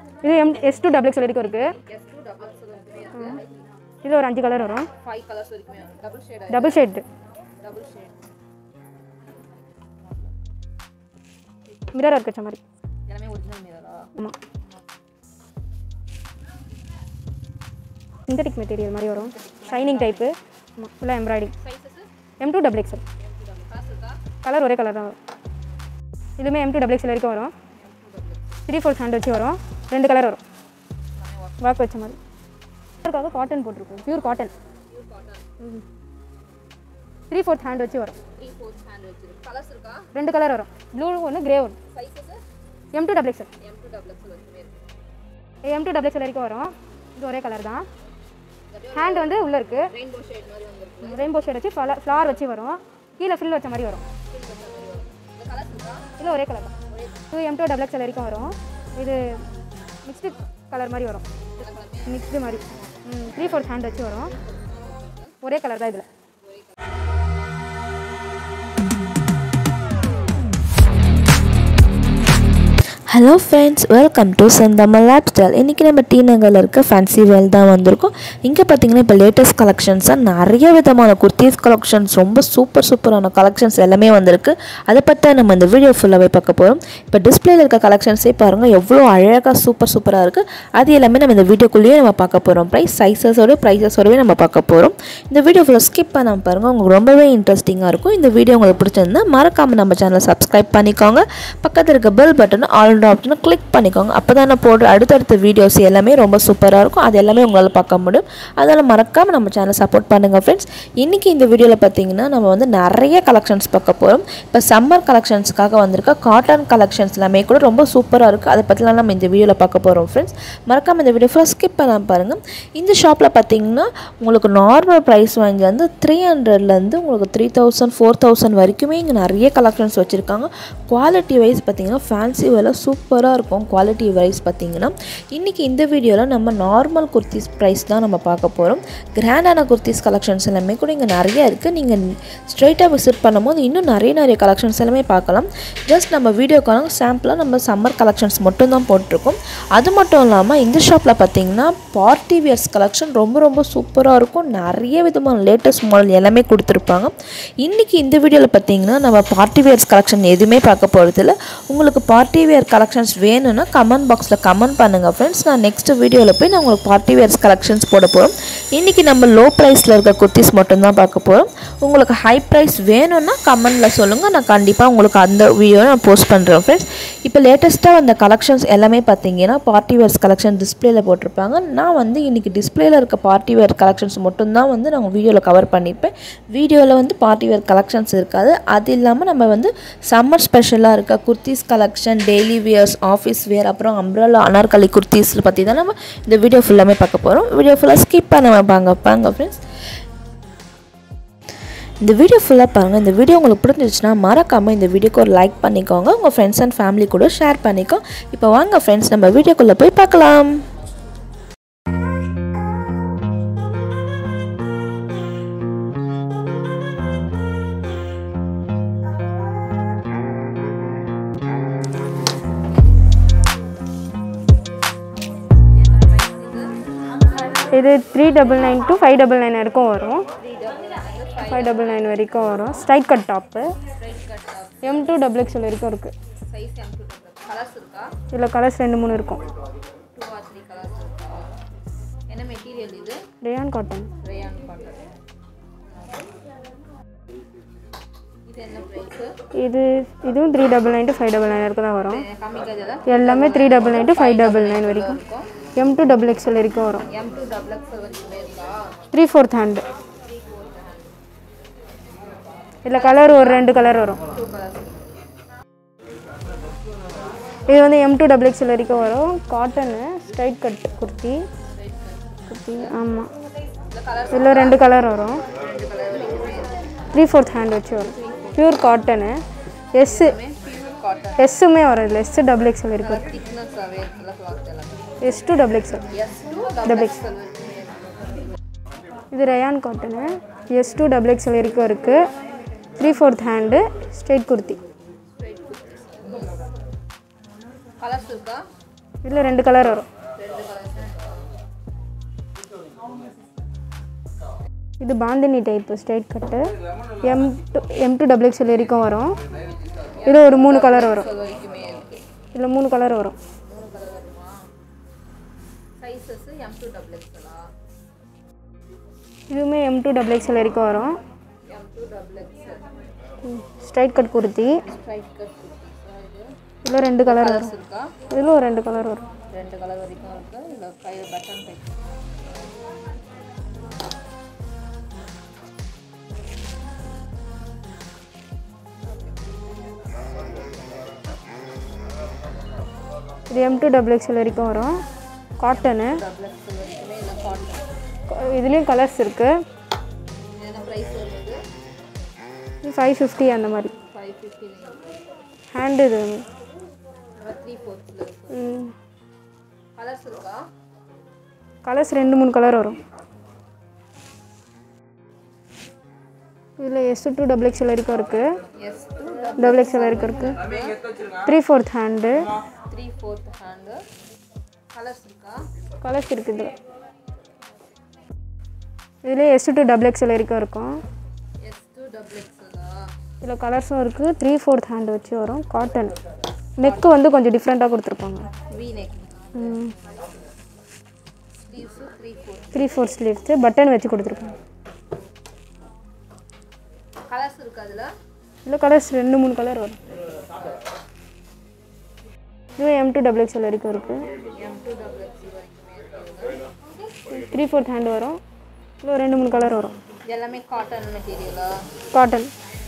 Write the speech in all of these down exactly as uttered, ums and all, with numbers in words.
இது M S to double XL வரைக்கும் இருக்குது. எஸ் டூ டபுள் எக்ஸ்எல் வரைக்குமே இருக்குது. இது ஒரு அஞ்சு கலர் வரும். ஃபைவ் கலர்ஸ் வரைக்குமே வரும். Double shade double shade double shade mirror work வச்ச மாதிரி எல்லாமே ஒரிஜினல் மிரரா? ஆமாம். சிந்தட்டிக் மெட்டீரியல் மாதிரி வரும். Shining type. ஆமாம். ஃபுல்லாக embroidering. Sizes M to double XL. Colour ஒரே கலர் தான் வரும். இதுவுமே எம் டூ டபுள் எக்ஸ்எல் வரைக்கும் வரும். த்ரீ ஃபோர்த் ஹேண்ட் வச்சு வரும். ரெண்டு கலர் வரும். ஒர்க் வச்ச மாதிரி. கலருக்காக காட்டன் போட்டிருக்கும். Pure cotton. Pure cotton. ம். த்ரீ ஃபோர்த் ஹேண்ட் வச்சு வரும். த்ரீ ஃபோர்த் ஹேண்ட் வச்சிருக்கு. கலர்ஸ் இருக்கா? ரெண்டு கலர் வரும். ப்ளூ ஒன்று, கிரே ஒன்று. Sizes M to double XL. M to double XL வரைக்குமே இருக்கு. எம் டூ டபுள் எக்ஸ்எல் வரைக்கும் வரும். இது ஒரே கலர் தான். ஹேண்ட் வந்து உள்ளே இருக்குது. ரெயின்போ ஷேட் மாதிரி வந்திருக்கு. ரெயின்போ ஷேட் வச்சு ஃப்ளா ஃப்ளார் வச்சு வரும். கீழே ஃபில் வச்ச மாதிரி வரும். இந்த கலர்ஸ் இருக்கா? இது ஒரே கலர் தான். இது எம் டூ டபுள் எக்ஸ்எல் வரைக்கும் வரும். இது மிக்ஸ்டு கலர் மாதிரி வரும். மிக்ஸ்டு மாதிரி. ம் த்ரீ ஃபோர்த் ஹேண்ட் வச்சு வரும். ஒரே கலர் தான் இதில். Hello friends, welcome to Senthamizh lifestyle. இன்றைக்கி நம்ம டி நகரில் இருக்க ஃபேன்சி வேல் தான் வந்திருக்கோம். இங்கே பார்த்தீங்கன்னா இப்போ லேட்டஸ்ட் கலெக்ஷன்ஸாக நிறைய விதமான குர்த்திஸ் கலெக்ஷன்ஸ், ரொம்ப சூப்பர் சூப்பரான கலெக்ஷன்ஸ் எல்லாமே வந்திருக்கு. அதை பற்றி நம்ம இந்த வீடியோ ஃபுல்லாகவே பார்க்க போகிறோம். இப்போ டிஸ்பிளேல இருக்க கலெக்ஷன்ஸே பாருங்கள் எவ்வளோ அழகாக சூப்பர் சூப்பராக இருக்குது. அது எல்லாமே நம்ம இந்த வீடியோக்குள்ளேயே நம்ம பார்க்க போகிறோம். ப்ரைஸ் சைஸஸோட ப்ரைஸஸோடவே நம்ம பார்க்க போகிறோம். இந்த வீடியோ ஃபுல்லாக ஸ்கிப் பண்ணாமல் பாருங்கள், உங்களுக்கு ரொம்பவே இன்ட்ரெஸ்டிங்காக இருக்கும். இந்த வீடியோ உங்களுக்கு பிடிச்சிருந்தா மறக்காமல் நம்ம சேனலை சப்ஸ்கிரைப் பண்ணிக்கோங்க. பக்கத்தில் இருக்க பெல் பட்டன் ஆல் ஆப்ஷனை கிளிக் பண்ணிக்கோங்க. அப்போ தான் நான் போடுற அடுத்தடுத்த வீடியோஸ் எல்லாமே ரொம்ப சூப்பராக இருக்கும். அது எல்லாமே உங்களால் பார்க்க முடியும். அதனால் மறக்காமல் நம்ம சேனலை சப்போர்ட் பண்ணுங்கள் ஃப்ரெண்ட்ஸ். இன்றைக்கி இந்த வீடியோவில் பார்த்தீங்கன்னா நம்ம வந்து நிறைய கலெக்ஷன்ஸ் பார்க்க போகிறோம். இப்போ சம்மர் கலெக்ஷன்ஸ்க்காக வந்திருக்க காட்டன் கலெக்ஷன்ஸ் எல்லாமே கூட ரொம்ப சூப்பராக இருக்குது. அதை பற்றிலாம் நம்ம இந்த வீடியோவில் பார்க்க போகிறோம் ஃப்ரெண்ட்ஸ். மறக்காமல் இந்த வீடியோ ஃபுல்லாக ஸ்கிப் பண்ணாமல் பாருங்கள். இந்த ஷாப்பில் பார்த்தீங்கன்னா உங்களுக்கு நார்மல் ப்ரைஸ் வாங்கி வந்து த்ரீ ஹண்ட்ரட்லேருந்து உங்களுக்கு த்ரீ தௌசண்ட் ஃபோர் தௌசண்ட் வரைக்குமே இங்கே நிறைய கலெக்ஷன்ஸ் வச்சுருக்காங்க. குவாலிட்டி வைஸ் பார்த்தீங்கன்னா ஃபேன்சி வேலை சூப்பராக இருக்கும். குவாலிட்டி வைஸ் பார்த்தீங்கன்னா இன்றைக்கி இந்த வீடியோவில் நம்ம நார்மல் குர்த்திஸ் ப்ரைஸ் தான் நம்ம பார்க்க போகிறோம். கிராண்டான குர்த்திஸ் கலெக்ஷன்ஸ் எல்லாமே கூட இங்கே நிறைய இருக்குது. நீங்கள் ஸ்ட்ரெயிட்டாக விசிட் பண்ணும்போது இன்னும் நிறைய நிறைய கலெக்ஷன்ஸ் எல்லாமே பார்க்கலாம். ஜஸ்ட் நம்ம வீடியோக்கான சாம்பிளாக நம்ம சம்மர் கலெக்ஷன்ஸ் மட்டும் தான் போட்டிருக்கோம். அது மட்டும் இல்லாமல் இந்த ஷாப்பில் பார்த்தீங்கன்னா பார்ட்டி வியர்ஸ் கலெக்ஷன் ரொம்ப ரொம்ப சூப்பராக இருக்கும். நிறைய விதமான லேட்டஸ்ட் மாடல் எல்லாமே கொடுத்துருப்பாங்க. இன்றைக்கி இந்த வீடியோவில் பார்த்தீங்கன்னா நம்ம பார்ட்டி வியர்ஸ் கலெக்ஷன் எதுவுமே பார்க்க போகிறதில்ல. உங்களுக்கு பார்ட்டி வியர் கலெக்ஷன்ஸ் வேணும்னா கமெண்ட் பாக்ஸில் கமெண்ட் பண்ணுங்கள் ஃப்ரெண்ட்ஸ். நான் நெக்ஸ்ட் வீடியோவில் போய் நான் உங்களுக்கு பார்ட்டி வேர்ஸ் கலெக்ஷன்ஸ் போட போகிறோம். இன்றைக்கி நம்ம லோ ப்ரைஸில் இருக்க குர்த்திஸ் மட்டும்தான் பார்க்க போகிறோம். உங்களுக்கு ஹை ப்ரைஸ் வேணும்னா கமெண்டில் சொல்லுங்கள். நான் கண்டிப்பாக உங்களுக்கு அந்த வீடியோவை நான் போஸ்ட் பண்ணுறேன் ஃப்ரெண்ட்ஸ். இப்போ லேட்டஸ்ட்டாக வந்த கலெக்ஷன்ஸ் எல்லாமே பார்த்தீங்கன்னா பார்ட்டி வேர்ஸ் கலெக்ஷன் டிஸ்பிளேல போட்டிருப்பாங்க. நான் வந்து இன்றைக்கி டிஸ்பிளேல இருக்க பார்ட்டி வேர் கலெக்ஷன்ஸ் மட்டும்தான் வந்து நான் வீடியோவில் கவர் பண்ணிப்பேன். வீடியோவில் வந்து பார்ட்டி வேர் கலெக்ஷன்ஸ் இருக்காது. அது இல்லாமல் நம்ம வந்து சம்மர் ஸ்பெஷலாக இருக்க kurtis collection, daily wears, office wear, அப்புறம் அம்ப்ரெல்லா அனார்கலி குர்த்திஸில் பற்றி தான் நம்ம இந்த வீடியோ ஃபுல்லாமே பார்க்க போகிறோம். வீடியோ ஃபுல்லாக ஸ்கிப் பண்ண பாங்க பாங்க ஃப்ரெண்ட்ஸ். இந்த வீடியோ ஃபுல்லாக பாருங்கள். இந்த வீடியோ உங்களுக்கு பிடிச்சிருச்சுன்னா மறக்காமல் இந்த வீடியோக்கு ஒரு லைக் பண்ணிக்கோங்க. உங்கள் ஃப்ரெண்ட்ஸ் அண்ட் ஃபேமிலி கூட ஷேர் பண்ணிக்கோ. இப்போ வாங்க ஃப்ரெண்ட்ஸ் நம்ம வீடியோக்குள்ளே போய் பார்க்கலாம். இது three double nine to five double nine வரைக்கும் வரும். ஃபைவ் டபுள் நைன் வரைக்கும் வரும். Straight cut top. M to double XL வரைக்கும் இருக்குது. சைஸ் எம் டூ கலர்ஸ் இருக்கா? இதில் கலர்ஸ் ரெண்டு மூணு இருக்கும். டூ ஆர் த்ரீ கலர்ஸ் இருக்கா? என்ன மெட்டீரியல் இது? Rayon cotton. Rayon cotton. இது என்ன பிரைஸ்? இது இதுவும் three double nine to five double nine வரைக்கும் தான் வரும். காமிக்காதல எல்லாமே three double nine to five double nine வரைக்கும். எம் டூ டபுள் எக்ஸ்எல் வரைக்கும் வரும். எம் டூ டபுள் எக்ஸ்எல் வரைக்கும் இருக்கா? Three fourth hand. இதில் கலர் ஒரு ரெண்டு கலர் வரும். இது வந்து எம் டூ டபுள் எக்ஸ்எல் வரைக்கும் வரும். Cotton straight cut kurti kurti ஆமாம். இதில் ரெண்டு கலர் வரும். த்ரீ ஃபோர்த் ஹேண்ட் வச்சு வரும். Pure cotton. எஸ்ஸு எஸ்ஸுமே வரும். இதில் எஸ் டபுள் எக்ஸ்எல் வரைக்கும் வரும். S to double XL double XL. இது rayon cotton. S to double XL வரைக்கும் இருக்குது. Three fourth hand straight kurti. Colours இருக்கா? இதில் ரெண்டு கலர் வரும். இது bandhani type straight cut. M to M to double XL வரைக்கும் வரும். இதில் ஒரு மூணு கலர் வரும். இதில் மூணு கலர் வரும். இதுவுமே எம் டூ டபுள் எக்ஸ்எல் வரைக்கும் வரும். Straight cut kurti. இதில் ரெண்டு கலர் வரும். இதில் ஒரு ரெண்டு கலர் வரும். ரெண்டு கலர் வரைக்கும் இருக்கு. இதில் கையில் பட்டன் டைப். இது எம் டூ டபுள் எக்ஸ்எல் வரைக்கும் வரும். காட்டனு. இதுலேயும் கலர்ஸ் இருக்குது. ஃபைவ் ஃபிஃப்டி அந்த மாதிரி. ஹேண்டு இது கலர்ஸ் ரெண்டு மூணு கலர் வரும். இதில் எஸ் டூ டபுள் எக்ஸ்எல் வரைக்கும் இருக்குது. டபுள் எக்ஸ்எல் வரைக்கும் இருக்குது. Three fourth hand. Three fourth hand. Colours இருக்கா? கலர்ஸ் இருக்குது. இதில் எஸ் டூ டபுள் எக்ஸ்எல் வரைக்கும் இருக்கும். எஸ் டூ டபுள் எக்ஸ்எல்லா? இதில் கலர்ஸும் இருக்குது. த்ரீ ஃபோர்த் ஹேண்டு வச்சு வரும். காட்டன். நெக்கு வந்து கொஞ்சம் டிஃப்ரெண்ட்டாக கொடுத்துருப்பாங்க. V neck. ம் sleeves three fourth. Three fourth sleeves button வச்சு கொடுத்துருப்பாங்க. கலர்ஸ் இருக்கு அதில்? இல்லை கலர்ஸ் ரெண்டு மூணு கலர் வரும். இதுவும் எம் டூ டபுள் எக்ஸ்எல் வரைக்கும் இருக்குது. எம் டூ டபுள் எக்ஸ்எல் வரைக்கும் த்ரீ ஃபோர்த் ஹேண்டு வரும். இல்லை ரெண்டு மூணு கலர் வரும். எல்லாமே காட்டன் மெட்டீரியலா? காட்டன்.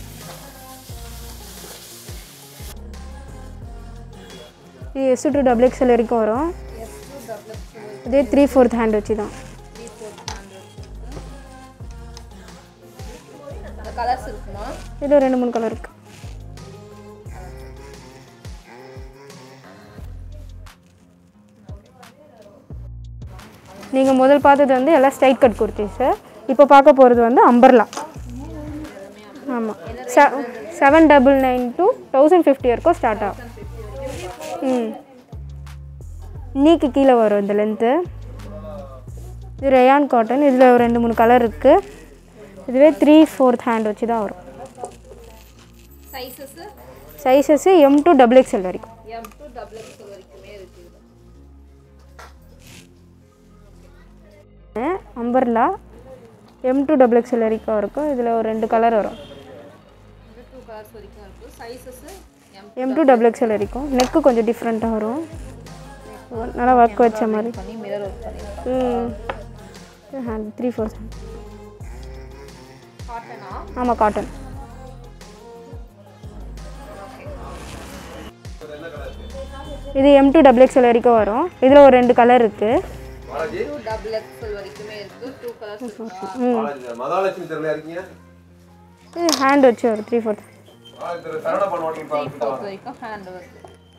இது எஸ் டூ டபுள் எக்ஸ்எல் வரைக்கும் வரும். இதே த்ரீ ஃபோர்த் ஹேண்ட் வச்சு தான். கலர்ஸ் இருக்குமா? இதில் ரெண்டு மூணு கலர் இருக்குது. நீங்கள் முதல் பார்த்தது வந்து எல்லாம் ஸ்ட்ரைட் கட் குர்த்திஸு. இப்போ பார்க்க போகிறது வந்து அம்பர்லா. ஆமாம். செ seven double nine to thousand fifty வரைக்கும் ஸ்டார்ட் ஆகும். ம் நீக்கு கீழே வரும் இந்த லென்த்து. இது ரயான் காட்டன். இதில் ஒரு ரெண்டு மூணு கலர் இருக்குது. இதுவே த்ரீ ஃபோர்த் ஹேண்ட் வச்சு தான் வரும். Sizes sizes M to double XL வரைக்கும். எம் டூ டபுள் எக்ஸ்எல் வரைக்குமே இருக்குது. Umbrella M to double XL வரைக்கும் இருக்கும். இதில் ஒரு ரெண்டு கலர் வரும். டூ கலர்ஸ் வரைக்கும் இருக்குது. Sizes M to double XL வரைக்கும். நெக்கு கொஞ்சம் டிஃப்ரெண்ட்டாக வரும். நல்லா ஒர்க் வச்ச மாதிரி. பண்ணி மிரர் ஒர்க் பண்ணி. ம் ஹேண்ட் த்ரீ ஃபோர்த் ஹேண்ட். காட்டனா? ஆமாம் காட்டன். இது எம் டூ டபுள் எக்ஸ்எல் வரைக்கும் வரும். இதில் ஒரு ரெண்டு கலர் இருக்குது. டூ டபுள் எக்ஸ்எல் வரைக்குமே இருக்குது. டூ கலர்ஸ் இருக்கு. ம் மகாலட்சுமி தெருல இருக்கீங்க. இது ஹேண்ட் வச்சு வரும். Three fourth. ஆ தெரு சரவண பண்ணுவாங்க த்ரீ ஃபோர்த் வரைக்கும் ஹேண்ட் வருது.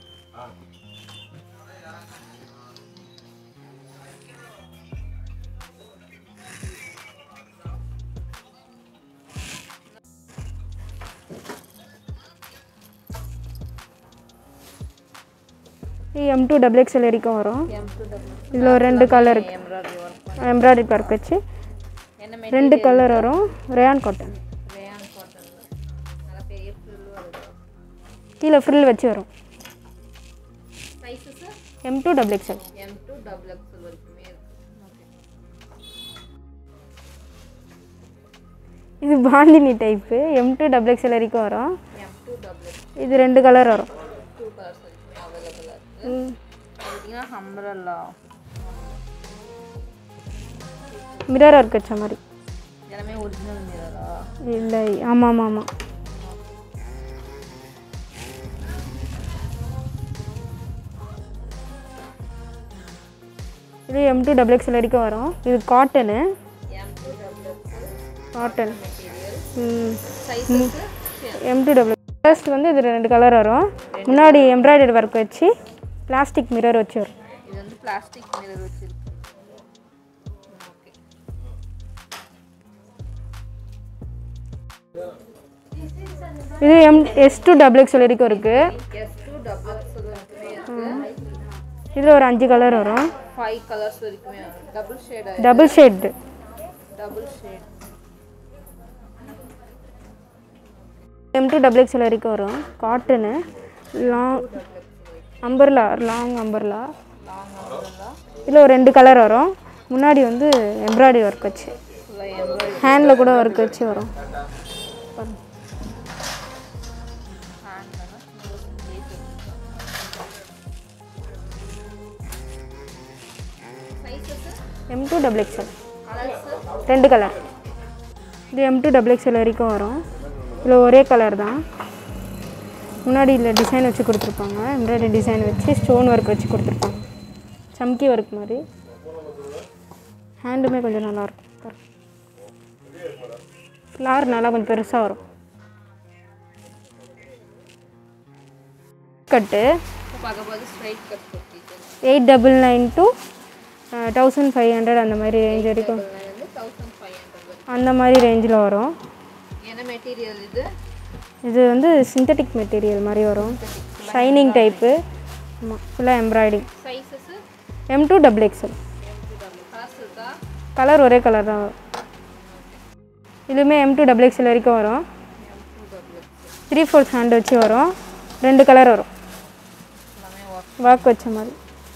எம் டூ டபுள் எக்ஸ்எல் வரைக்கும் வரும். எம் டூ டபுள் இதில் ஒரு ரெண்டு கலர் இருக்குது. Embroidery work. எம்ப்ராய்டரி ஒர்க் வச்சு என்ன ரெண்டு கலர் வரும். Rayon cotton. Rayon cotton. நல்ல பெரிய ஃப்ரில் வருது. கீழே ஃப்ரில் வச்சு வரும். Sizes M to double XL. M to double XL வரைக்குமே இருக்குது. ஓகே. இது bandhani type. M to double XL வரைக்கும் வரும். M to double XL. இது ரெண்டு கலர் வரும். டூ கலர்ஸ் வரைக்குமே அவைலபிளாக இருக்குது. ம் பார்த்தீங்கன்னா அம்ப்ரெல்லா. மிரர் ஒர்க் வச்ச மாதிரி. எல்லாமே ஒரிஜினல் மிரரா? இல்லை ஆமாம் ஆமாம் ஆமாம். இது எம் டூ டபுள் எக்ஸ்எல் வரைக்கும் வரும். இது cotton. M to double XL cotton. Material. ம் sizes M to double first வந்து இது ரெண்டு கலர் வரும். முன்னாடி எம்ப்ராய்டரி ஒர்க் வச்சு பிளாஸ்டிக் மிரர் வச்சு வரும். இது வந்து பிளாஸ்டிக் மிரர் வச்சிருக்கு. இது M S to double XL வரைக்கும் இருக்குது. எஸ் டூ டபுள் எக்ஸ்எல் வரைக்குமே இருக்குது. இதில் ஒரு அஞ்சு கலர் வரும். ஃபைவ் கலர்ஸ் வரைக்குமே double shade double shade double shade M to double XL வரைக்கும் வரும். Cotton long umbrella long umbrella long umbrella. இதில் ஒரு ரெண்டு கலர் வரும். முன்னாடி வந்து எம்ப்ராய்டரி ஒர்க் வச்சு ஹேண்டில் கூட ஒர்க் வச்சு வரும். எம் டூ டபுள் எக்ஸ்எல் ரெண்டு கலர். இது எம் டூ டபுள் எக்ஸ்எல் வரைக்கும் வரும். இதில் ஒரே கலர் தான். முன்னாடி இதில் டிசைன் வச்சு கொடுத்துருப்பாங்க. எம்ப்ராய்டரி டிசைன் வச்சு ஸ்டோன் ஒர்க் வச்சு கொடுத்துருப்பாங்க. சம்கி ஒர்க் மாதிரி. ஹேண்டுமே கொஞ்சம் நல்லாயிருக்கும். ஃப்ளார் நல்லா கொஞ்சம் பெருசாக வரும். கட்டு பார்க்கும்போது straight cut kurti eight double nine to thousand five hundred அந்த மாதிரி ரேஞ்ச் வரைக்கும் தௌசண்ட் ஃபைவ் ஹண்ட்ரட் அந்த மாதிரி ரேஞ்சில் வரும். என்ன மெட்டீரியல் இது? இது வந்து சிந்தட்டிக் மெட்டீரியல் மாதிரி வரும். Shining type. ஆமாம், ஃபுல்லாக embroidering. Sizes M to double XL. Colours இருக்கா? கலர் ஒரே கலர் தான் வரும். இதுவுமே எம் டூ டபுள் எக்ஸ்எல் வரைக்கும் வரும். த்ரீ ஃபோர்த் ஹேண்ட் வச்சு வரும். ரெண்டு கலர் வரும். ஒர்க் வச்ச மாதிரி.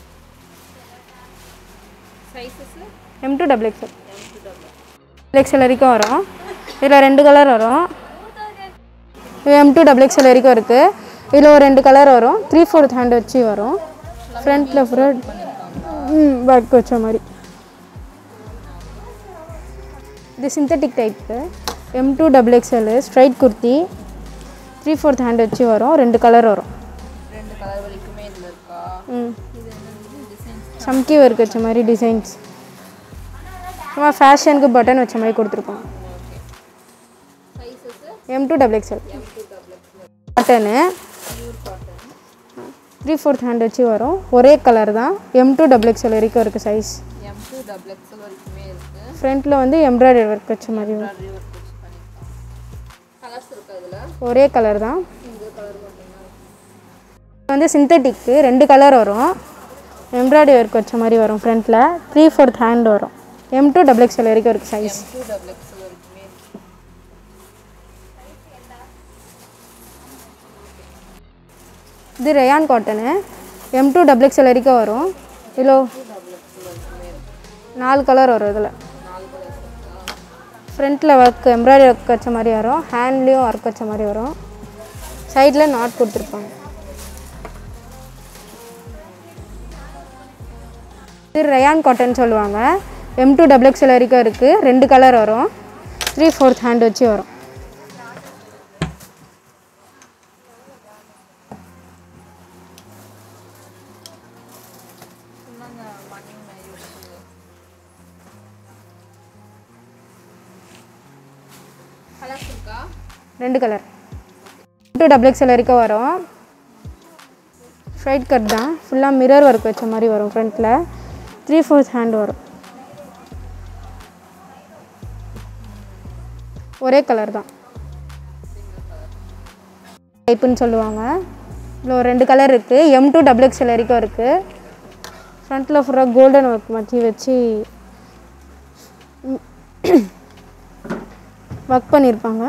Sizes M to double XL double XL வரைக்கும் வரும். இதில் ரெண்டு கலர் வரும். இது எம் டூ டபுள் எக்ஸ்எல் வரைக்கும் இருக்குது. இதில் ஒரு ரெண்டு கலர் வரும். த்ரீ ஃபோர்த் ஹேண்ட் வச்சு வரும். ஃப்ரண்ட்டில் ஃப்ரண்ட் ம் ஒர்க் வச்ச மாதிரி. இது synthetic type. M to double XL straight kurti. Three fourth hand வச்சு வரும். ரெண்டு கலர் வரும். ரெண்டு கலர் வரைக்குமே இதில் இருக்கா? ம் இது என்ன டிசைன்ஸ்? சம்கி ஒர்க் வச்ச மாதிரி டிசைன்ஸ். சும்மா ஃபேஷனுக்கு பட்டன் வச்ச மாதிரி கொடுத்துருக்கோம். Sizes M to double XL M to double XL cotton. Pure cotton. Three fourth hand வச்சு வரும். ஒரே கலர் தான். எம் டூ டபுள் எக்ஸ்எல் வரைக்கும் இருக்குது size. M to double XL வரைக்குமே இருக்குது. ஃப்ரண்ட்டில் வந்து எம்ப்ராய்டரி ஒர்க் வச்ச மாதிரி வரும். எம்ப்ராய்டரி ஒர்க் வச்சு பண்ணியிருக்காங்க. கலர்ஸ் இருக்கா இதில்? ஒரே கலர் தான். இந்த கலர் மட்டும்தான். இது வந்து சிந்தட்டிக்கு ரெண்டு கலர் வரும். எம்ப்ராய்டரி ஒர்க் வச்ச மாதிரி வரும். ஃப்ரண்ட்டில் த்ரீ ஃபோர்த் ஹேண்ட் வரும். எம் டூ டபுள் எக்ஸ்எல் வரைக்கும் இருக்குது size. M to double XL வரைக்குமே இருக்கு. இது rayon cotton. M to double XL வரைக்கும் வரும். இதில் நாலு கலர் வரும். இதில் ஃப்ரண்ட்டில் ஒர்க் எம்ப்ராய்டரி ஒர்க் வச்ச மாதிரி வரும். ஹேண்ட்லேயும் ஒர்க் வச்ச மாதிரி வரும். சைடில் நாட் கொடுத்துருப்பாங்க. இது ரயான் காட்டன் சொல்லுவாங்க. எம் டூ டபுள் எக்ஸ்எல் வரைக்கும் இருக்குது. ரெண்டு கலர் வரும். த்ரீ ஃபோர்த் ஹேண்ட் வச்சு வரும். கலர்ஸ் இருக்கா? ரெண்டு கலர். டூ டபுள் எக்ஸ்எல் வரைக்கும் வரும். ஸ்ட்ரைட் கட் தான். ஃபுல்லாக மிரர் ஒர்க் வச்ச மாதிரி வரும். ஃப்ரண்ட்டில் த்ரீ ஃபோர்த் ஹேண்ட் வரும். ஒரே கலர் தான். டைப்புன்னு சொல்லுவாங்க. இதில் ஒரு ரெண்டு கலர் இருக்குது. எம் டூ டபுள் எக்ஸ்எல் வரைக்கும் இருக்குது. ஃப்ரண்ட்டில் ஃபுல்லாக கோல்டன் ஒர்க் மாற்றி வச்சு ஒர்க் பண்ணியிருப்பாங்க.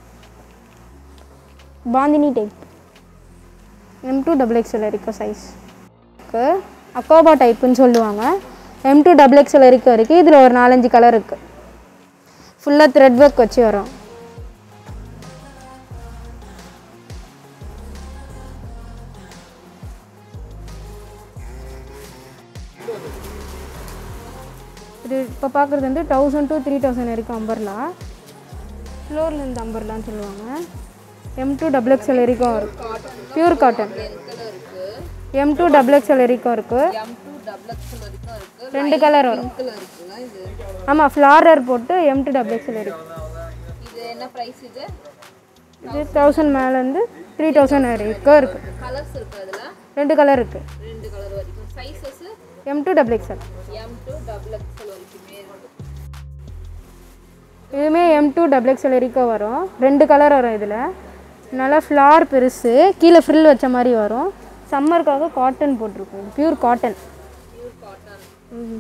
Bandhani type. M to double XL வரைக்கும் சைஸ். அக்கோபா டைப்புன்னு சொல்லுவாங்க. எம் டூ டபுள் எக்ஸ்எல் வரைக்கும் இருக்குது. இதில் ஒரு நாலஞ்சு கலர் இருக்குது. ஃபுல்லாக த்ரெட் ஒர்க் வச்சு வரும். இது இப்போ பார்க்குறது வந்து தௌசண்ட் டு த்ரீ தௌசண்ட் வரைக்கும் அம்பர்லா. ஃப்ளோர்லேருந்து அம்பர்லான்னு சொல்லுவாங்க. எம் டூ டபுள் எக்ஸ்எல் வரைக்கும் இருக்குது. Pure cotton. M to double XL வரைக்கும் இருக்குது. எம் டூ டபுள் எக்ஸ்எல் வரைக்கும் இருக்குது. ரெண்டு கலர் வரும். கலர் இருக்குல்ல இது? ஆமாம், ஃப்ளாரர் போட்டு எம் டூ டபுள் எக்ஸ்எல் வரைக்கும். இது என்ன ப்ரைஸ் இது? இது தௌசண்ட் மேலேருந்து த்ரீ தௌசண்ட் வரைக்கும் இருக்குது. கலர்ஸ் இருக்கு அதில்? ரெண்டு கலர் இருக்குது. ரெண்டு கலர் வரைக்கும். Sizes M to double XL. M to double XL வரைக்குமே இருக்கு. இதுவுமே எம் டூ டபுள் எக்ஸ்எல் வரைக்கும் வரும். ரெண்டு கலர் வரும். இதில் நல்லா ஃப்ளார் பெருசு. கீழே ஃப்ரில் வச்ச மாதிரி வரும். சம்மருக்காக காட்டன் போட்டிருக்கோம், பியூர் காட்டன். Pure cotton. ம்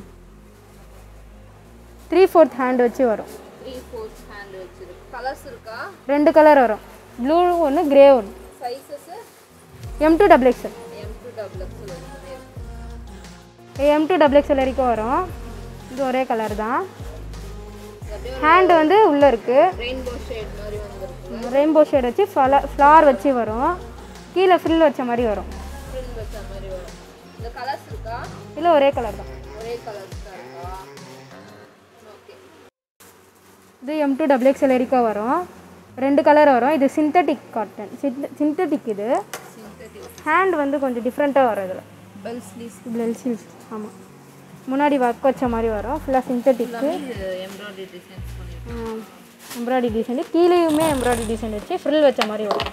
த்ரீ ஃபோர்த் ஹேண்ட் வச்சு வரும். த்ரீ ஃபோர்த் ஹேண்ட் வச்சிருக்கு. கலர்ஸ் இருக்கா? ரெண்டு கலர் வரும், ப்ளூ ஒன்று கிரே ஒன்று. Sizes M to double XL. M to double XL வரைக்குமே இருக்கு. எம் டூ டபுள் எக்ஸ்எல் வரைக்கும் வரும். இது ஒரே கலர் தான். ஹேண்டு வந்து உள்ளே இருக்குது, ரெயின்போ ஷேட் மாதிரி வந்துருக்கு. ரெயின்போ ஷேட் வச்சு ஃப்ளா ஃப்ளார் வச்சு வரும், கீழே ஃப்ரில் வச்ச மாதிரி வரும். ஃப்ரில் வச்ச மாதிரி வரும். இந்த கலர்ஸ் இருக்கா? இல்லை ஒரே கலர் தான். ஒரே கலர்ஸ் தான் இருக்கா? ஓகே. இது எம் டூ டபுள் எக்ஸ்எல் வரைக்கும் வரும், ரெண்டு கலர் வரும். இது சிந்தட்டிக் காட்டன், சிந்தட்டிக். இது ஹேண்ட் வந்து கொஞ்சம் டிஃப்ரெண்ட்டாக வரும். இதில் பெல் ஸ்லீவ்ஸ். Bell sleeves. ஆமாம், முன்னாடி ஒர்க் வச்ச மாதிரி வரும். ஃபுல்லாக சிந்தட்டிக்கு. எம்ப்ராய்டரி டிசைன்ஸ் பண்ணிருக்கோம். எம்ப்ராய்டரி டிசைன், கீழேயுமே எம்ப்ராய்டரி டிசைன் வச்சு ஃப்ரில் வச்ச மாதிரி வரும்.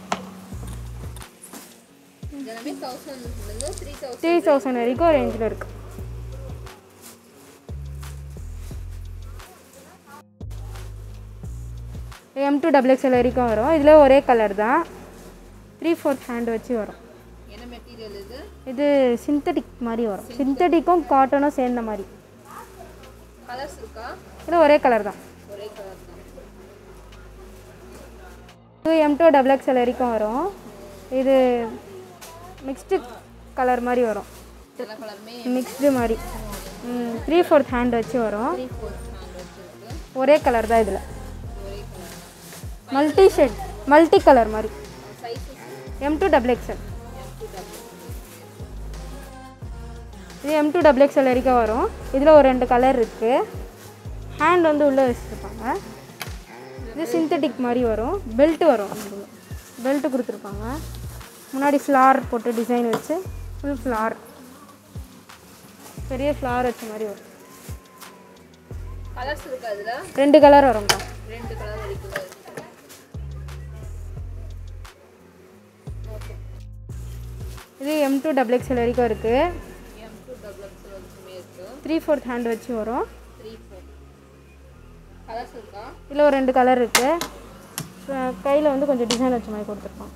எல்லாமே தௌசண்ட்லேருந்து த்ரீ தௌசண்ட் த்ரீ தௌசண்ட் வரைக்கும் ரேஞ்சில் இருக்குது. எம் டூ டபுள் எக்ஸ்எல் வரைக்கும் வரும். இதில் ஒரே கலர் தான், த்ரீ ஃபோர்த் ஹேண்ட் வச்சு வரும். என்ன மெட்டீரியல் இது? இது சிந்தட்டிக் மாதிரி வரும், சிந்தட்டிக்கும் காட்டனும் சேர்ந்த மாதிரி. கலர்ஸ் இருக்கா? இது ஒரே கலர் தான். ஒரே கலர் தான். இது எம் டூ டபுள் எக்ஸ்எல் வரைக்கும் வரும். இது மிக்ஸ்டு கலர் மாதிரி வரும், எல்லா கலருமே மிக்ஸ்டு மாதிரி. ம் த்ரீ ஃபோர்த் ஹேண்ட் வச்சு வரும். த்ரீ ஃபோர்த் ஹேண்ட் வச்சிருக்கு. ஒரே கலர் தான். இதில் ஒரே colour. Multi shade, multi colour மாதிரி. Sizes M to double XL. M to double. இது எம் டூ டபுள் எக்ஸ்எல் வரைக்கும் வரும். இதில் ஒரு ரெண்டு கலர் இருக்குது. ஹேண்ட் வந்து உள்ளே வச்சுருப்பாங்க. இது சிந்தட்டிக் மாதிரி வரும், பெல்ட்டு வரும். பெல்ட்டு கொடுத்துருப்பாங்க, முன்னாடி ஃப்ளார் போட்டு டிசைன் வச்சு ஃபுல் ஃப்ளார், பெரிய ஃப்ளார் வச்ச மாதிரி வரும். கலர்ஸ் இருக்கா? இதில் ரெண்டு கலர் வரும்க்கா. ரெண்டு கலர் வரைக்கும் தான் இருக்கு. ஓகே. இது எம் டூ டபுள் எக்ஸ்எல் வரைக்கும் இருக்குது. எம் டூ டபுள் எக்ஸ்எல் வரைக்குமே இருக்கு. த்ரீ ஃபோர்த் ஹேண்ட் வச்சு வரும். Three four. கலர்ஸ் இருக்கா? இதில் ஒரு ரெண்டு கலர் இருக்குது. கையில் வந்து கொஞ்சம் டிசைன் வச்ச மாதிரி கொடுத்துருப்பான்.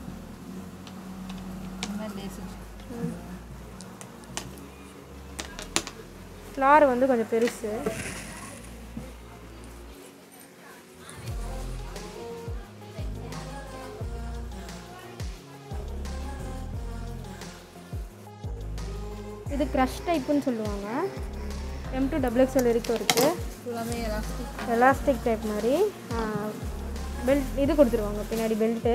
ஃப்ளார் வந்து கொஞ்சம் பெருசு. இது க்ரஷ் டைப்புன்னு சொல்லுவாங்க. எம் டூ டபுள் எக்ஸ்எல் வரைக்கும் இருக்குது. ஃபுல்லாமே எலாஸ்டிக். எலாஸ்டிக் டைப் மாதிரி. பெல்ட் இது கொடுத்துருவாங்க பின்னாடி, பெல்ட்டு.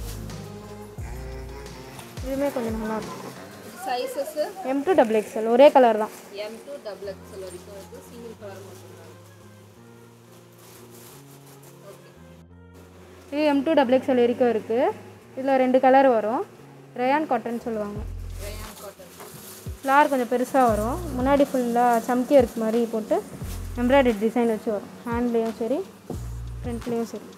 இதுவுமே கொஞ்சம் நல்லாயிருக்கும். Sizes M to double XL ஒரே கலர் தான். எம் டூ டபுள் எக்ஸ்எல் வரைக்கும் இருக்குது. சிங்கிள் கலர் மட்டும்தான். ஓகே. இது எம் டூ டபுள் எக்ஸ்எல் வரைக்கும் இருக்குது. இதில் ரெண்டு கலர் வரும். ரயான் காட்டன் சொல்லுவாங்க. Rayon cotton. ஃப்ளார் கொஞ்சம் பெருசாக வரும். முன்னாடி ஃபுல்லாக சம்கி ஒர்க் மாதிரி போட்டு எம்ப்ராய்டரி டிசைன் வச்சு வரும். ஹேண்ட்லேயும் சரி ஃப்ரண்ட்லேயும் சரி.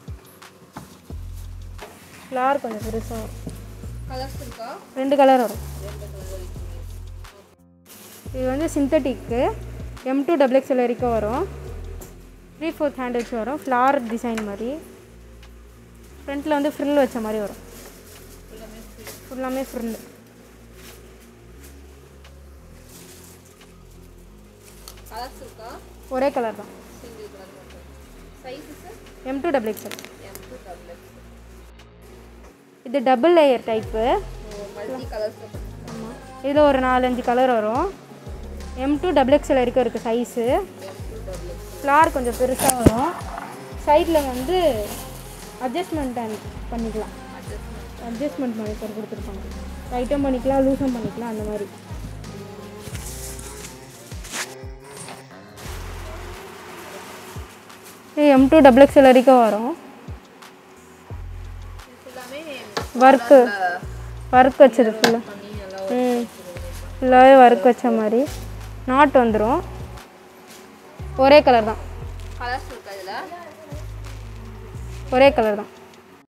ஃப்ளார் கொஞ்சம் பெருசாக வரும். கலர்ஸ் இருக்கா? ரெண்டு கலர் வரும். ரெண்டு கலர் வரைக்கும். இது வந்து synthetic. M to double XL வரைக்கும் வரும். த்ரீ ஃபோர்த் ஹேண்ட் வச்சு வரும். ஃப்ளார் டிசைன் மாதிரி. ஃப்ரண்ட்டில் வந்து ஃப்ரில் வச்ச மாதிரி வரும். ஃபுல்லாமே ஃப்ரில். கலர்ஸ் இருக்கா? ஒரே கலர் தான். சிங்கிள் கலர் மட்டும். Sizes M to double XL. M to double XL. இது double layer type. Multi colours. ஆமாம், இதில் ஒரு நாலஞ்சு கலர் வரும். எம் டூ டபுள் எக்ஸ்எல் வரைக்கும் இருக்குது சைஸு. ஃப்ளார் கொஞ்சம் பெருசாக வரும். சைடில் வந்து அட்ஜஸ்ட்மெண்ட் பண்ணிக்கலாம். அட்ஜஸ்ட்மெண்ட் பண்ணி போட்டு கொடுத்துருப்பாங்க. டைட்டும் பண்ணிக்கலாம், லூஸும் பண்ணிக்கலாம், அந்த மாதிரி. இது எம் டூ டபுள் எக்ஸ்எல் வரைக்கும் வரும். எல்லாமே ஒர்க்கு ஒர்க் வச்சது ஃபுல்லாக. ம் ஃபுல்லாகவே ஒர்க் வச்ச மாதிரி. நாட் வந்துடும். ஒரே கலர் தான். கலர்ஸ் இருக்கா? இதில் ஒரே கலர் தான்.